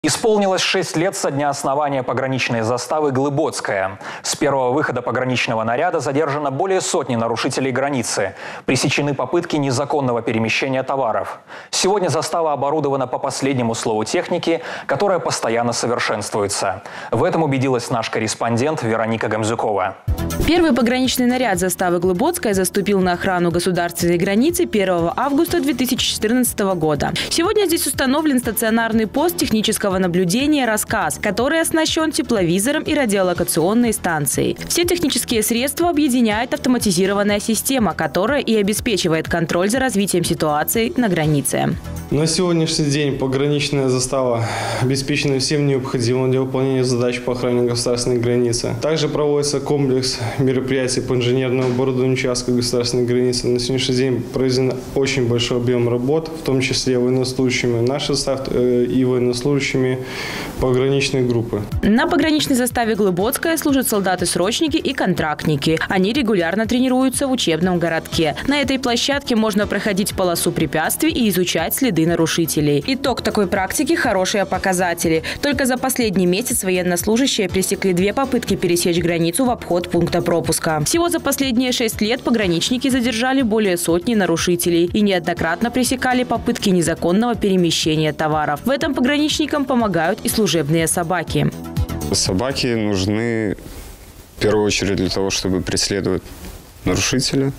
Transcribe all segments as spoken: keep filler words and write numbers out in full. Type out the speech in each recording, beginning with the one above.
Исполнилось шесть лет со дня основания пограничной заставы «Глыбоцкая». С первого выхода пограничного наряда задержано более сотни нарушителей границы. Пресечены попытки незаконного перемещения товаров. Сегодня застава оборудована по последнему слову техники, которая постоянно совершенствуется. В этом убедилась наш корреспондент Вероника Гамзюкова. Первый пограничный наряд заставы «Глыбоцкая» заступил на охрану государственной границы первого августа две тысячи четырнадцатого года. Сегодня здесь установлен стационарный пост технического наблюдения «Рассказ», который оснащен тепловизором и радиолокационной станцией. Все технические средства объединяет автоматизированная система, которая и обеспечивает контроль за развитием ситуации на границе. На сегодняшний день пограничная застава обеспечена всем необходимым для выполнения задач по охране государственной границы. Также проводится комплекс мероприятий по инженерному оборудованию участка государственной границы. На сегодняшний день проведен очень большой объем работ, в том числе военнослужащими нашей заставы и военнослужащими пограничной группы. На пограничной заставе «Глыбоцкая» служат солдаты-срочники и контрактники. Они регулярно тренируются в учебном городке. На этой площадке можно проходить полосу препятствий и изучать следы нарушителей. Итог такой практики – хорошие показатели. Только за последний месяц военнослужащие пресекли две попытки пересечь границу в обход пункта пропуска. Всего за последние шесть лет пограничники задержали более сотни нарушителей и неоднократно пресекали попытки незаконного перемещения товаров. В этом пограничникам помогают и служебные собаки. Собаки нужны в первую очередь для того, чтобы преследовать нарушителя.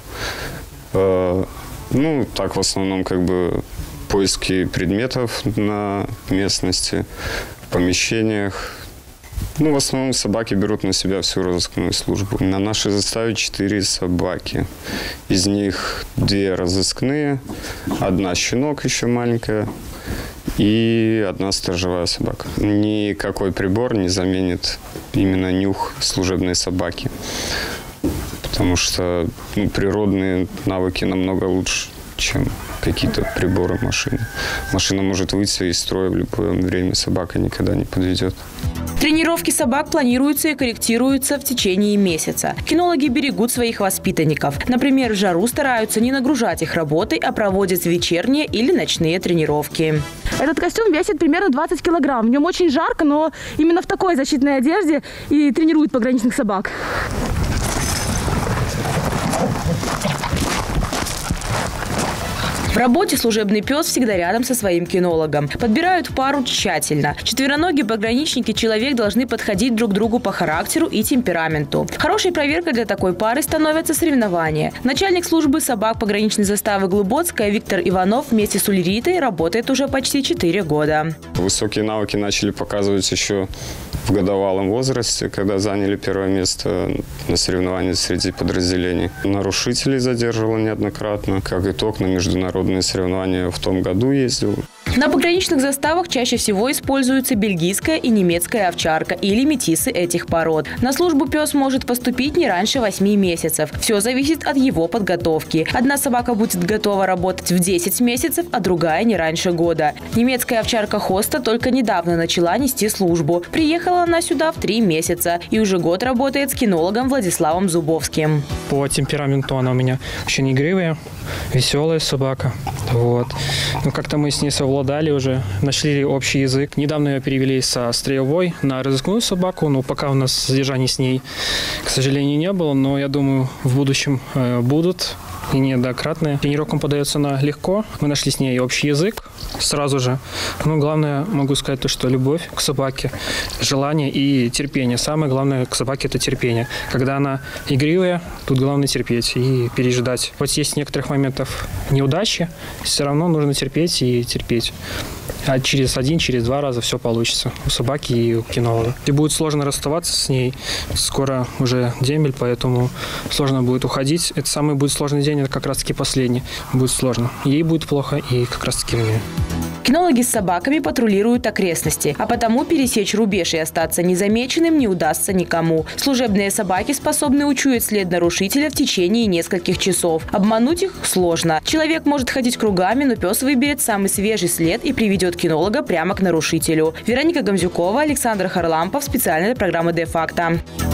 Ну, так в основном как бы поиски предметов на местности, в помещениях. Ну, в основном собаки берут на себя всю разыскную службу. На нашей заставе четыре собаки. Из них две разыскные, одна щенок еще маленькая и одна сторожевая собака. Никакой прибор не заменит именно нюх служебной собаки, потому что ну, природные навыки намного лучше, чем какие-то приборы машины. Машина может выйти из строя в любое время, собака никогда не подведет. Тренировки собак планируются и корректируются в течение месяца. Кинологи берегут своих воспитанников. Например, в жару стараются не нагружать их работой, а проводят вечерние или ночные тренировки. Этот костюм весит примерно двадцать килограмм. В нем очень жарко, но именно в такой защитной одежде и тренируют пограничных собак. В работе служебный пес всегда рядом со своим кинологом. Подбирают пару тщательно. Четвероногие пограничники человек должны подходить друг другу по характеру и темпераменту. Хорошей проверкой для такой пары становятся соревнования. Начальник службы собак пограничной заставы «Глыбоцкая» Виктор Иванов вместе с Ульритой работает уже почти четыре года. Высокие навыки начали показывать еще в годовалом возрасте, когда заняли первое место на соревнованиях среди подразделений. Нарушителей задерживало неоднократно. Как итог, на международные соревнования в том году ездил. На пограничных заставах чаще всего используются бельгийская и немецкая овчарка или метисы этих пород. На службу пес может поступить не раньше восьми месяцев. Все зависит от его подготовки. Одна собака будет готова работать в десять месяцев, а другая не раньше года. Немецкая овчарка Хоста только недавно начала нести службу. Приехала она сюда в три месяца и уже год работает с кинологом Владиславом Зубовским. По темпераменту она у меня очень игривая, веселая собака. Вот. Но как-то мы с ней совладали уже, нашли общий язык. Недавно ее перевели со строевой на разыскную собаку, но пока у нас задержаний с ней, к сожалению, не было. Но я думаю, в будущем э, будут и неоднократные. Тренировкам подается она легко. Мы нашли с ней общий язык сразу же. Но главное, могу сказать, то, что любовь к собаке, желание и терпение. Самое главное к собаке – это терпение. Когда она игривая, тут главное терпеть и переждать. Вот есть некоторых моментов неудачи, все равно нужно терпеть и терпеть. А через один, через два раза все получится у собаки и у кинолога. И будет сложно расставаться с ней. Скоро уже дембель, поэтому сложно будет уходить. Это самый будет сложный день, это как раз-таки последний. Будет сложно. Ей будет плохо и как раз-таки мне. Кинологи с собаками патрулируют окрестности, а потому пересечь рубеж и остаться незамеченным не удастся никому. Служебные собаки способны учуять след нарушителя в течение нескольких часов. Обмануть их сложно. Человек может ходить кругами, но пес выберет самый свежий след и приведет кинолога прямо к нарушителю. Вероника Гамзюкова, Александр Харлампов. Специальная программа «Де факто».